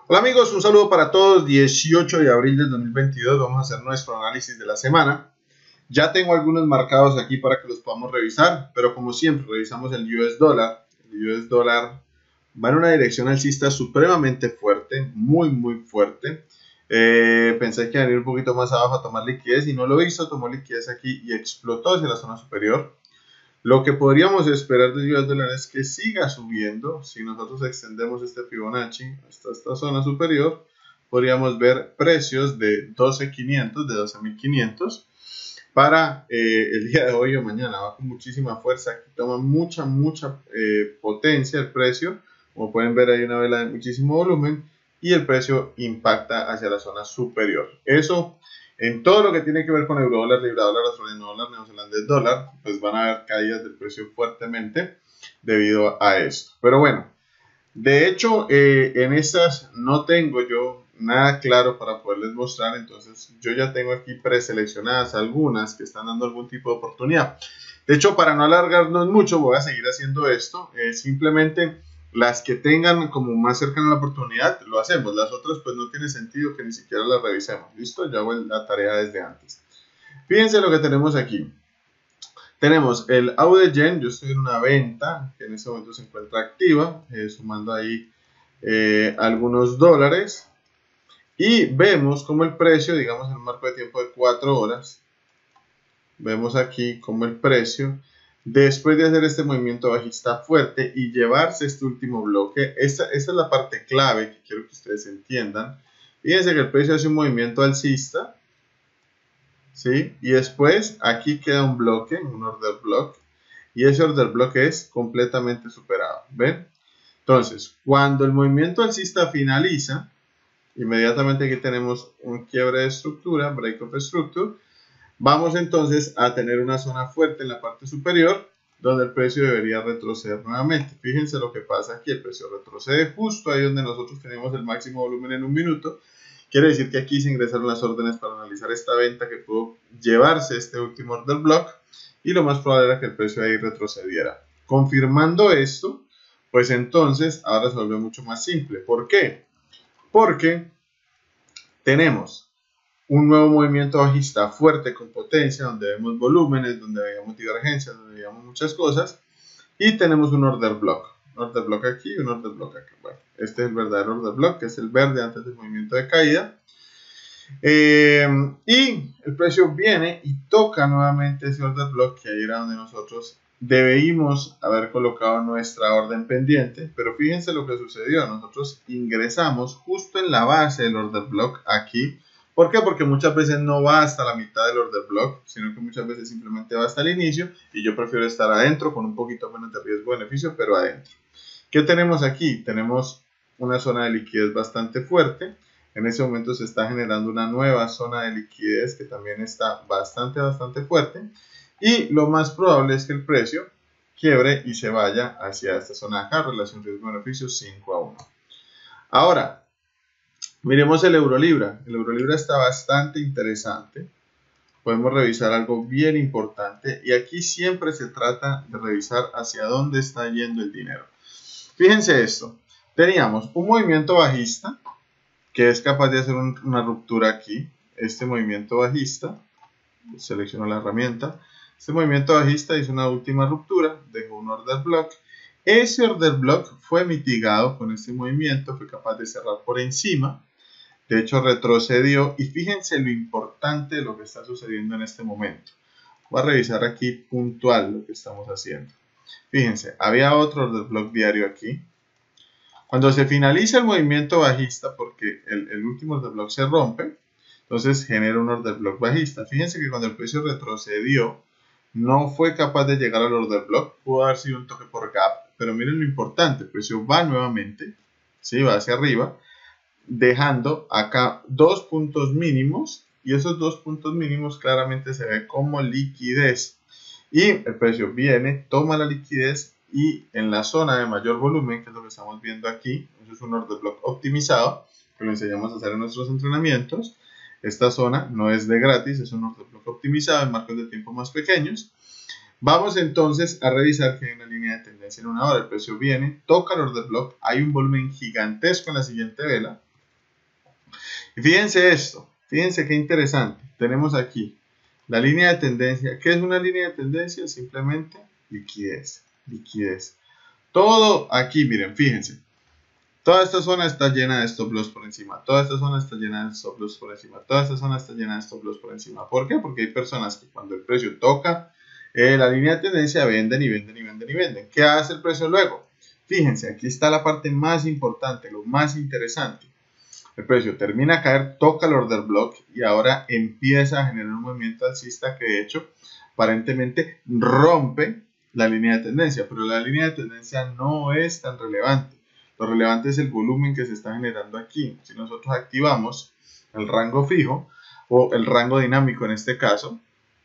Hola amigos, un saludo para todos. 18 de abril del 2022 vamos a hacer nuestro análisis de la semana. Ya tengo algunos marcados aquí para que los podamos revisar, pero como siempre revisamos el US dólar. El US dólar va en una dirección alcista supremamente fuerte, muy fuerte. Pensé que iba a ir un poquito más abajo a tomar liquidez y no lo hizo, tomó liquidez aquí y explotó hacia la zona superior. Lo que podríamos esperar del US dólar es que siga subiendo. Si nosotros extendemos este Fibonacci hasta esta zona superior, podríamos ver precios de 12.500, de 12.500 para el día de hoy o mañana. Va con muchísima fuerza, aquí toma mucha potencia el precio. Como pueden ver, hay una vela de muchísimo volumen y el precio impacta hacia la zona superior. Eso en todo lo que tiene que ver con euro dólar, libra dólar, australiano dólar, neozelandés dólar, pues van a haber caídas del precio fuertemente debido a esto. Pero bueno, de hecho, en estas no tengo yo nada claro para poderles mostrar, entonces yo ya tengo aquí preseleccionadas algunas que están dando algún tipo de oportunidad. De hecho, para no alargarnos mucho, voy a seguir haciendo esto, simplemente las que tengan como más cercana la oportunidad, lo hacemos. Las otras pues no tiene sentido que ni siquiera las revisemos. ¿Listo? Yo hago la tarea desde antes. Fíjense lo que tenemos aquí. Tenemos el AUD Yen, yo estoy en una venta que en este momento se encuentra activa, sumando ahí algunos dólares. Y vemos como el precio, digamos en un marco de tiempo de 4 horas, vemos aquí como el precio, después de hacer este movimiento bajista fuerte y llevarse este último bloque, esa es la parte clave que quiero que ustedes entiendan. Fíjense que el precio hace un movimiento alcista, ¿sí? Y después aquí queda un bloque, un order block, y ese order block es completamente superado, ¿ven? Entonces, cuando el movimiento alcista finaliza, inmediatamente aquí tenemos un quiebre de estructura, break of structure. Vamos entonces a tener una zona fuerte en la parte superior donde el precio debería retroceder nuevamente. Fíjense lo que pasa aquí, el precio retrocede justo ahí donde nosotros tenemos el máximo volumen en un minuto. Quiere decir que aquí se ingresaron las órdenes para analizar esta venta que pudo llevarse este último order block y lo más probable era que el precio ahí retrocediera. Confirmando esto, pues entonces ahora se vuelve mucho más simple. ¿Por qué? Porque tenemos un nuevo movimiento bajista fuerte con potencia, donde vemos volúmenes, donde vemos divergencias, donde vemos muchas cosas, y tenemos un order block aquí y un order block aquí. Bueno, este es el verdadero order block, que es el verde antes del movimiento de caída, y el precio viene y toca nuevamente ese order block, que ahí era donde nosotros debimos haber colocado nuestra orden pendiente, pero fíjense lo que sucedió. Nosotros ingresamos justo en la base del order block aquí. ¿Por qué? Porque muchas veces no va hasta la mitad del order block, sino que muchas veces simplemente va hasta el inicio, y yo prefiero estar adentro con un poquito menos de riesgo-beneficio, pero adentro. ¿Qué tenemos aquí? Tenemos una zona de liquidez bastante fuerte. En ese momento se está generando una nueva zona de liquidez que también está bastante fuerte. Y lo más probable es que el precio quiebre y se vaya hacia esta zona de acá, relación riesgo-beneficio 5-1. Ahora, miremos el euro-libra. El euro-libra está bastante interesante. Podemos revisar algo bien importante. Y aquí siempre se trata de revisar hacia dónde está yendo el dinero. Fíjense esto. Teníamos un movimiento bajista que es capaz de hacer una ruptura aquí. Este movimiento bajista, selecciono la herramienta. Este movimiento bajista hizo una última ruptura, dejó un order block. Ese order block fue mitigado con este movimiento, fue capaz de cerrar por encima. De hecho, retrocedió. Y fíjense lo importante de lo que está sucediendo en este momento. Voy a revisar aquí puntual lo que estamos haciendo. Fíjense, había otro order block diario aquí. Cuando se finaliza el movimiento bajista, porque el último order block se rompe, entonces genera un order block bajista. Fíjense que cuando el precio retrocedió, no fue capaz de llegar al order block, pudo haber sido un toque por gap, pero miren lo importante, el precio va nuevamente, ¿sí? Va hacia arriba, dejando acá dos puntos mínimos, y esos dos puntos mínimos claramente se ve como liquidez. Y el precio viene, toma la liquidez, y en la zona de mayor volumen, que es lo que estamos viendo aquí, eso es un order block optimizado, que lo enseñamos a hacer en nuestros entrenamientos. Esta zona no es de gratis, es un order block optimizado en marcos de tiempo más pequeños. Vamos entonces a revisar que hay una línea de tendencia en una hora. El precio viene, toca el order block, hay un volumen gigantesco en la siguiente vela, Y fíjense esto, fíjense qué interesante. Tenemos aquí la línea de tendencia. ¿Qué es una línea de tendencia? Simplemente liquidez, liquidez. Todo aquí, miren, fíjense. Toda esta zona está llena de stop loss por encima. Toda esta zona está llena de stop loss por encima. Toda esta zona está llena de stop loss por encima. ¿Por qué? Porque hay personas que cuando el precio toca la línea de tendencia venden y venden y venden y venden. ¿Qué hace el precio luego? Fíjense, aquí está la parte más importante, lo más interesante. El precio termina a caer, toca el order block y ahora empieza a generar un movimiento alcista que de hecho aparentemente rompe la línea de tendencia, pero la línea de tendencia no es tan relevante. Lo relevante es el volumen que se está generando aquí. Si nosotros activamos el rango fijo o el rango dinámico en este caso,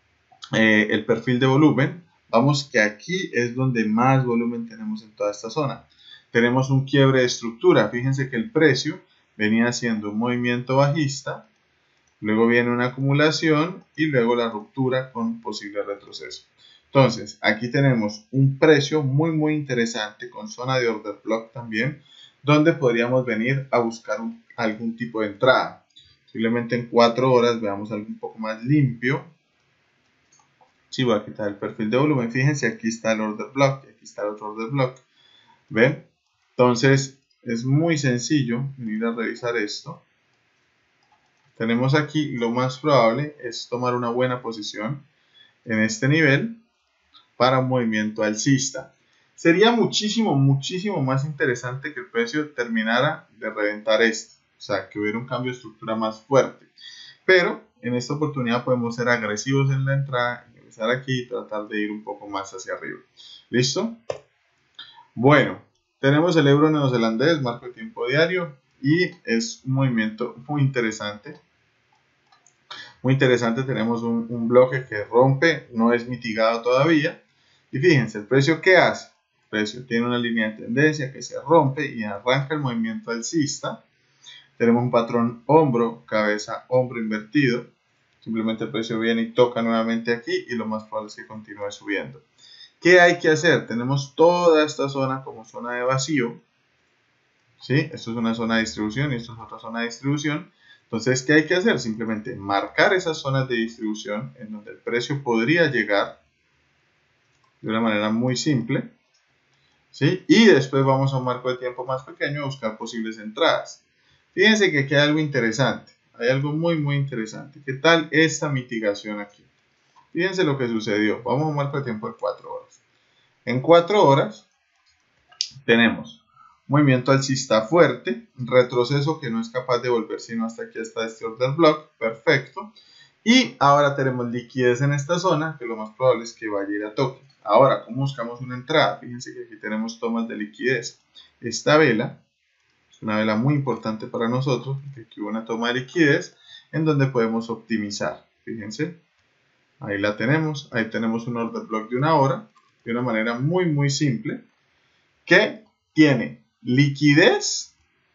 el perfil de volumen, vamos que aquí es donde más volumen tenemos en toda esta zona. Tenemos un quiebre de estructura. Fíjense que el precio venía haciendo un movimiento bajista, luego viene una acumulación y luego la ruptura con posible retroceso. Entonces, aquí tenemos un precio muy interesante con zona de order block también, donde podríamos venir a buscar algún tipo de entrada. Posiblemente en 4 horas veamos algo un poco más limpio. Sí, voy a quitar el perfil de volumen. Fíjense, aquí está el order block y aquí está el otro order block. ¿Ven? Entonces, es muy sencillo venir a revisar esto. Tenemos aquí, lo más probable es tomar una buena posición en este nivel para un movimiento alcista. Sería muchísimo más interesante que el precio terminara de reventar esto, o sea, que hubiera un cambio de estructura más fuerte. Pero en esta oportunidad podemos ser agresivos en la entrada, ingresar aquí y tratar de ir un poco más hacia arriba. ¿Listo? Bueno, tenemos el euro neozelandés, marco de tiempo diario, y es un movimiento muy interesante. Muy interesante, tenemos un bloque que rompe, no es mitigado todavía. Y fíjense, el precio ¿qué hace? El precio tiene una línea de tendencia que se rompe y arranca el movimiento alcista. Tenemos un patrón hombro, cabeza, hombro invertido. Simplemente el precio viene y toca nuevamente aquí y lo más probable es que continúe subiendo. ¿Qué hay que hacer? Tenemos toda esta zona como zona de vacío. ¿Sí? Esto es una zona de distribución y esto es otra zona de distribución. Entonces, ¿qué hay que hacer? Simplemente marcar esas zonas de distribución en donde el precio podría llegar de una manera muy simple. ¿Sí? Y después vamos a un marco de tiempo más pequeño a buscar posibles entradas. Fíjense que aquí hay algo interesante. Hay algo muy interesante. ¿Qué tal esta mitigación aquí? Fíjense lo que sucedió. Vamos a un marco de tiempo de 4 horas. En 4 horas tenemos movimiento alcista fuerte, retroceso que no es capaz de volver sino hasta aquí, hasta este order block, perfecto. Y ahora tenemos liquidez en esta zona, que lo más probable es que vaya a ir a toque. Ahora, ¿cómo buscamos una entrada? Fíjense que aquí tenemos tomas de liquidez. Esta vela es una vela muy importante para nosotros, porque aquí hubo una toma de liquidez en donde podemos optimizar. Fíjense, ahí la tenemos, ahí tenemos un order block de 1 hora, de una manera muy simple, que tiene liquidez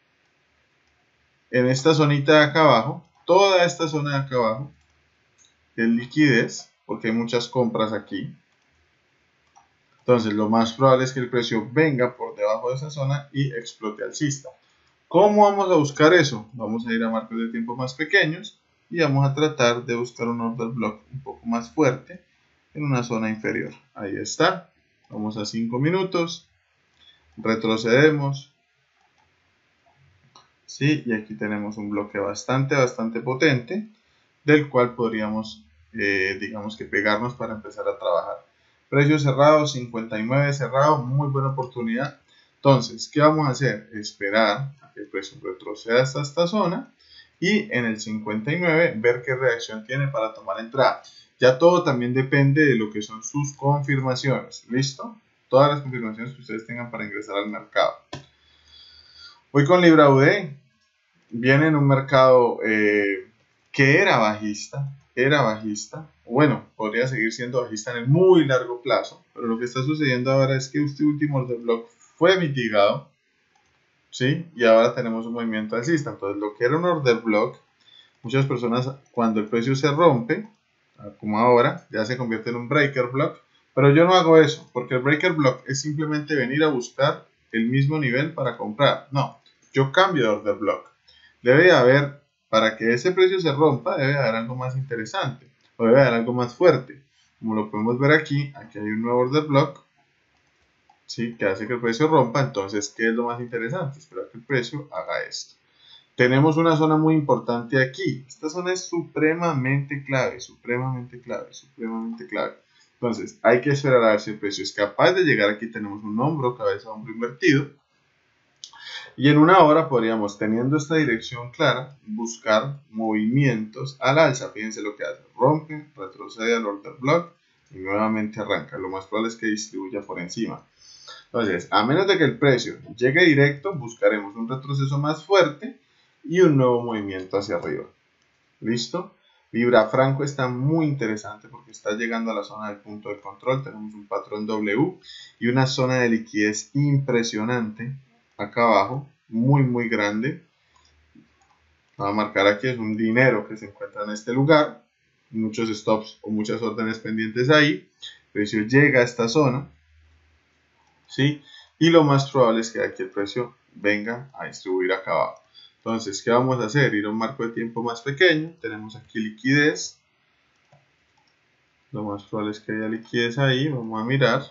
en esta zonita de acá abajo, toda esta zona de acá abajo es liquidez, porque hay muchas compras aquí. Entonces lo más probable es que el precio venga por debajo de esa zona y explote alcista. ¿Cómo vamos a buscar eso? Vamos a ir a marcos de tiempo más pequeños y vamos a tratar de buscar un order block un poco más fuerte en una zona inferior. Ahí está. Vamos a 5 minutos. Retrocedemos. ¿Sí? Y aquí tenemos un bloque bastante potente, del cual podríamos, digamos que pegarnos para empezar a trabajar. Precio cerrado, 59 cerrado, muy buena oportunidad. Entonces, ¿qué vamos a hacer? Esperar a que el precio retroceda hasta esta zona y en el 59 ver qué reacción tiene para tomar entrada. Ya todo también depende de lo que son sus confirmaciones. ¿Listo? Todas las confirmaciones que ustedes tengan para ingresar al mercado. Voy con Libra UD. Viene en un mercado que era bajista, bueno, podría seguir siendo bajista en el muy largo plazo, pero lo que está sucediendo ahora es que este último order block fue mitigado, ¿sí? Y ahora tenemos un movimiento alcista. Entonces, lo que era un order block, muchas personas cuando el precio se rompe, como ahora, ya se convierte en un breaker block, pero yo no hago eso, porque el breaker block es simplemente venir a buscar el mismo nivel para comprar. No, yo cambio de order block. Debe haber para que ese precio se rompa debe haber algo más interesante o debe haber algo más fuerte. Como lo podemos ver aquí hay un nuevo order block, ¿sí? Que hace que el precio rompa. Entonces, ¿qué es lo más interesante? Esperar que el precio haga esto. Tenemos una zona muy importante aquí. Esta zona es supremamente clave, supremamente clave, supremamente clave. Entonces, hay que esperar a ver si el precio es capaz de llegar aquí. Tenemos un hombro, cabeza, hombro invertido. Y en una hora podríamos, teniendo esta dirección clara, buscar movimientos al alza. Fíjense lo que hace. Rompe, retrocede al order block y nuevamente arranca. Lo más probable es que distribuya por encima. Entonces, a menos de que el precio llegue directo, buscaremos un retroceso más fuerte y un nuevo movimiento hacia arriba. ¿Listo? Libra Franco está muy interesante porque está llegando a la zona del punto de control. Tenemos un patrón W y una zona de liquidez impresionante acá abajo, muy grande. Voy a marcar aquí, es un dinero que se encuentra en este lugar. Muchos stops o muchas órdenes pendientes ahí. El precio llega a esta zona, ¿sí? Y lo más probable es que aquí el precio venga a distribuir acá abajo. Entonces, ¿qué vamos a hacer? Ir a un marco de tiempo más pequeño. Tenemos aquí liquidez. Lo más probable es que haya liquidez ahí. Vamos a mirar.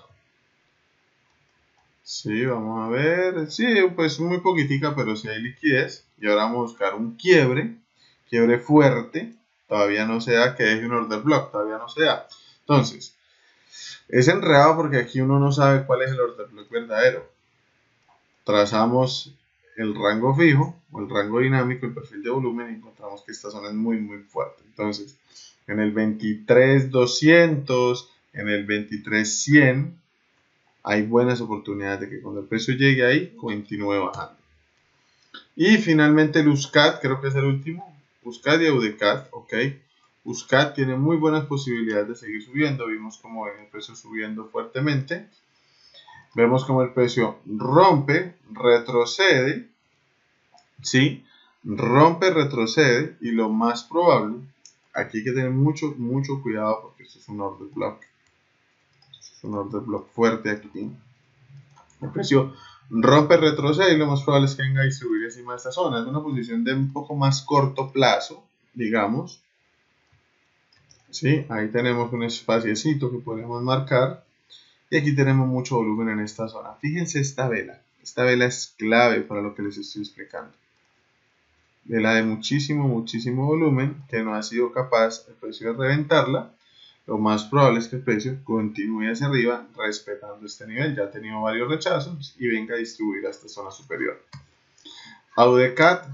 Sí, vamos a ver. Sí, pues muy poquitica, pero sí hay liquidez. Y ahora vamos a buscar un quiebre. Quiebre fuerte. Todavía no se da, que deje un order block. Todavía no se da. Entonces, es enredado porque aquí uno no sabe cuál es el order block verdadero. Trazamos el rango fijo o el rango dinámico, el perfil de volumen, y encontramos que esta zona es muy fuerte. Entonces, en el 23.200, en el 23.100, hay buenas oportunidades de que cuando el precio llegue ahí, continúe bajando. Y finalmente el USCAT, creo que es el último, USCAT y UDCAT, ok. USCAT tiene muy buenas posibilidades de seguir subiendo. Vimos como ven el precio subiendo fuertemente. Vemos como el precio rompe, retrocede, ¿sí? Rompe, retrocede, y lo más probable, aquí hay que tener mucho cuidado porque esto es un order block. Esto es un order block fuerte aquí. El precio rompe, retrocede y lo más probable es que venga a distribuir encima de esta zona. Es una posición de un poco más corto plazo, digamos. ¿Sí? Ahí tenemos un espaciecito que podemos marcar. Y aquí tenemos mucho volumen en esta zona. Fíjense esta vela. Esta vela es clave para lo que les estoy explicando. Vela de muchísimo volumen que no ha sido capaz el precio de reventarla. Lo más probable es que el precio continúe hacia arriba respetando este nivel. Ya ha tenido varios rechazos y venga a distribuir a esta zona superior. AUDCAT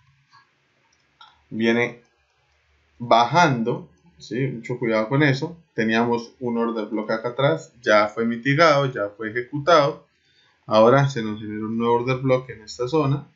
viene bajando. ¿Sí? Mucho cuidado con eso. Teníamos un order block acá atrás, ya fue mitigado, ya fue ejecutado. Ahora se nos genera un nuevo order block en esta zona.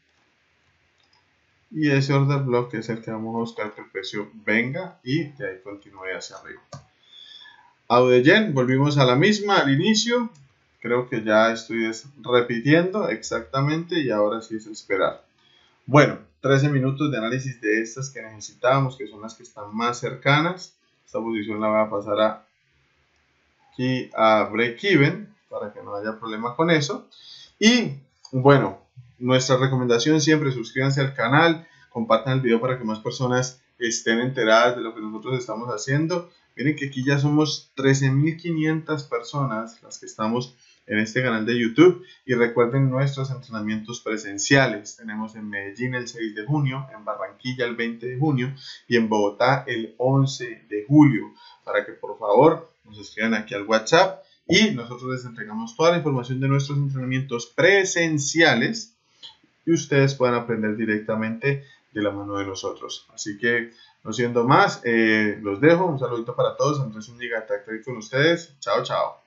Y ese order block es el que vamos a buscar que el precio venga y de ahí continúe hacia arriba. AUDYEN, volvimos a la misma al inicio. Creo que ya estoy repitiendo exactamente y ahora sí es esperar. Bueno, 13 minutos de análisis de estas que necesitábamos, que son las que están más cercanas. Esta posición la voy a pasar aquí a break even para que no haya problema con eso. Y bueno, nuestra recomendación siempre: suscríbanse al canal, compartan el video para que más personas estén enteradas de lo que nosotros estamos haciendo. Miren que aquí ya somos 13.500 personas las que estamos en este canal de YouTube. Y recuerden nuestros entrenamientos presenciales. Tenemos en Medellín el 6 de junio, en Barranquilla el 20 de junio y en Bogotá el 11 de julio. Para que por favor nos escriban aquí al WhatsApp y nosotros les entregamos toda la información de nuestros entrenamientos presenciales y ustedes puedan aprender directamente de la mano de nosotros. Así que, no siendo más, los dejo. Un saludito para todos. Andrés Zúñiga, con ustedes. Chao, chao.